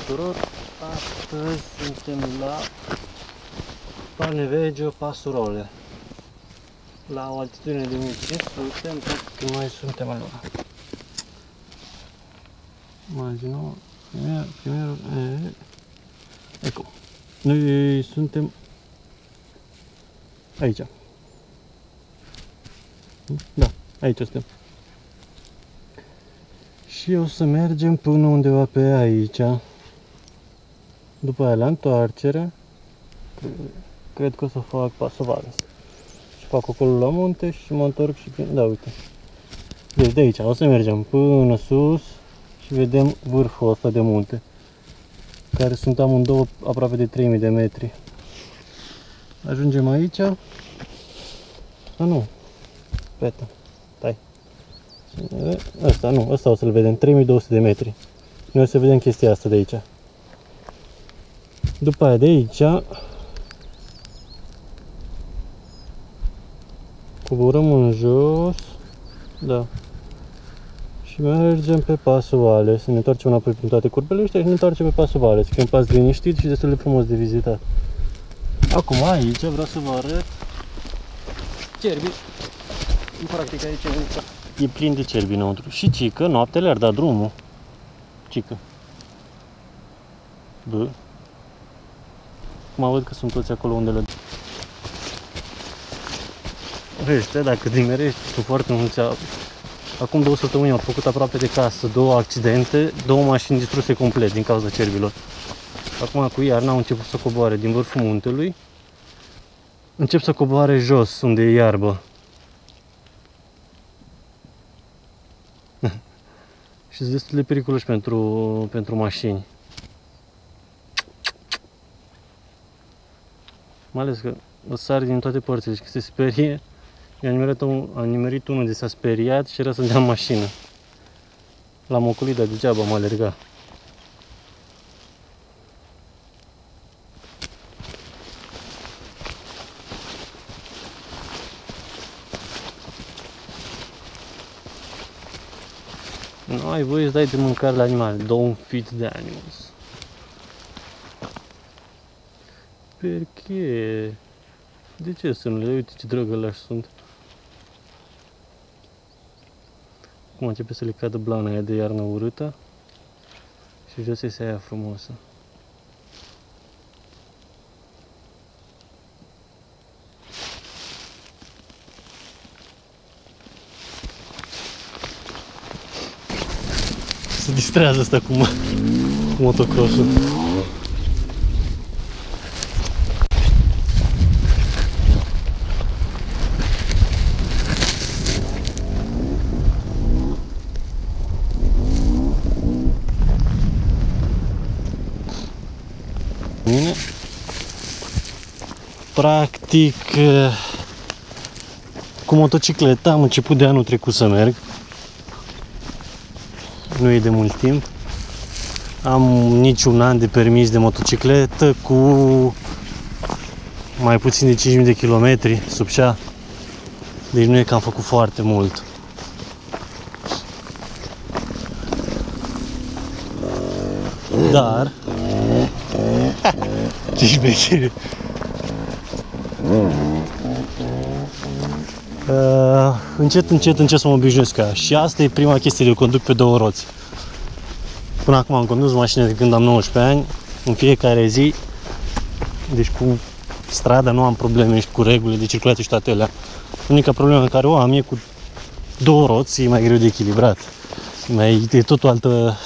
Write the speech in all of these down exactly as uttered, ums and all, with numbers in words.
tuturor! Astăzi suntem la Paneveggio Passurole, la o altitudine de mille cinci sute, că noi suntem allora. Immagino, primero, eh, ecco, noi suntem aici. Da, aici suntem. Și o să mergem până undeva pe aici. După aia la întoarcere, cred că o să fac Passo Vales. Și fac acolo la munte și mă întorc și prin... Da, uite. Deci de aici o să mergem până sus și vedem vârful ăsta de munte, care sunt amândouă aproape de trei mii de metri. Ajungem aici. A, nu. Peta. Stai. Asta, nu, asta o să-l vedem, trei mii două sute de metri. Noi o să vedem chestia asta de aici. După aia de aici coborăm în jos, da, și mergem pe Passo Vales. Ne întoarcem înapoi prin toate curbele ăștia și ne întoarcem pe Passo Vales, că e un pas liniștit și destul de frumos de vizitat. Acum aici vreau să vă arăt cerbii. În practic aici e plin de cerbi înăuntru. Și cică, noaptea le-ar da drumul. Cică. Bă. Mă văd că sunt toți acolo unde le... Ăștia, dacă dimerești, sunt foarte mulți. Acum două săptămâni au făcut aproape de casă două accidente, două mașini distruse complet din cauza cerbilor. Acum cu iarna au început să coboare din vârful muntelui. Încep să coboare jos, unde e iarbă. Și sunt destul de periculoși pentru, pentru mașini. Mai ales că o sari din toate părțile și că se sperie. I-a nimerit, a nimerit unul de s-a speriat și era să dea în mașină. L-am ocolit, dar degeaba m-a alergat. Nu ai voie să dai de mâncare la animale. Don't feed the animals. Perché? De ce să nu le? Uite ce drăgălași sunt. Acum începe să le cadă blana aia de iarnă urâtă și jos este aia frumoasă. Se distrează asta cu, cu motocross-ul. Bine. Practic, cu motocicleta am început de anul trecut să merg. Nu e de mult timp. Am niciun an de permis de motocicletă cu mai puțin de cinci mii de kilometri sub șa. Deci nu e că am făcut foarte mult. Dar ce șmecherie! Uh, încet, încet, încet să mă obișnuiesc cu ea. Și asta e prima chestie de conduc pe două roți. Până acum am condus mașină de când am nouăsprezece ani, în fiecare zi. Deci cu strada nu am probleme și cu regulile de circulație și toate alea. Unica problemă pe care o am e cu două roți, e mai greu de echilibrat. E, mai, e tot o altă...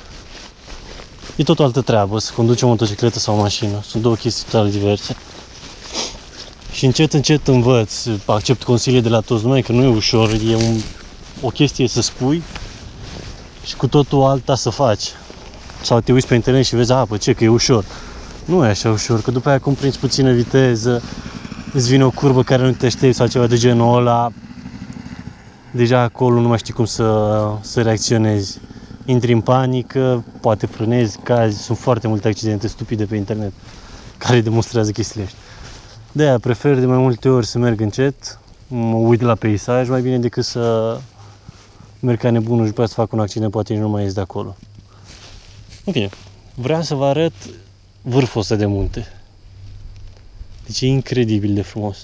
E tot o altă treabă să conduci o motocicletă sau o mașină. Sunt două chestii total diverse. Și încet, încet învăț, accept consilii de la toți noi, că nu e ușor, e un, o chestie să spui și cu totul alta să faci. Sau te uiți pe internet și vezi, a, pă, ce, că e ușor. Nu e așa ușor, că după aia cum prinzi puțină viteză, îți vine o curbă care nu te aștepți sau ceva de genul ăla, deja acolo nu mai știi cum să, să reacționezi. Intri în panică, poate frânezi, cazi, sunt foarte multe accidente stupide pe internet care demonstrează chestiile astea. De-aia prefer de mai multe ori să merg încet, mă uit la peisaj mai bine decât să merg ca nebunul și după aia să fac un accident, poate nici nu mai ies de acolo. În fine, Vreau să vă arăt vârful ăsta de munte. Deci e incredibil de frumos.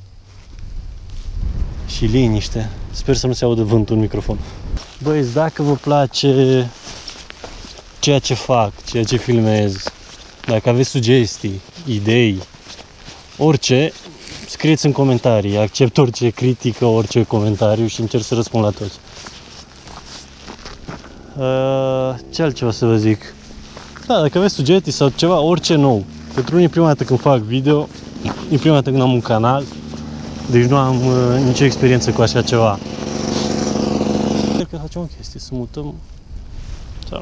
Și liniște. Sper să nu se audă vântul în microfon. Băieți, dacă vă place ceea ce fac, ceea ce filmez, dacă aveți sugestii, idei, orice, scrieți în comentarii. Accept orice critică, orice comentariu și încerc să răspund la toți. Uh, ce altceva să vă zic? Da, dacă aveți sugestii sau ceva, orice nou. Pentru unii e prima dată când fac video, e prima dată când am un canal, deci nu am uh, nicio experiență cu așa ceva. Cred că facem o chestie, să mutăm. Sau...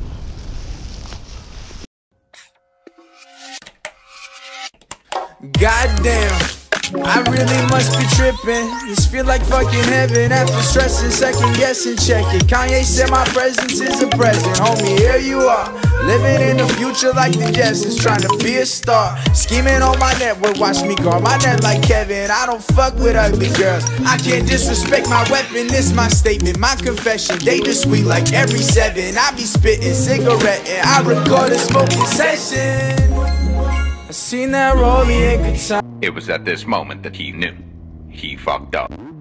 Goddamn, I really must be tripping. This feel like fucking heaven after stressing, second guessing, checking. Kanye said my presence is a present, homie. Here you are, living in the future like the Jetsons, trying to be a star. Scheming on my network, watch me guard my net like Kevin. I don't fuck with ugly girls. I can't disrespect my weapon. This my statement, my confession. They just sweet like every seven. I be spitting cigarette and I record a smoking session. I seen that roll me a good time. It was at this moment that he knew he fucked up.